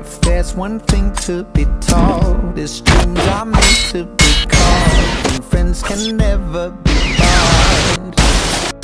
if there's one thing to be taught, is dreams are meant to be caught, and friends can never be bought.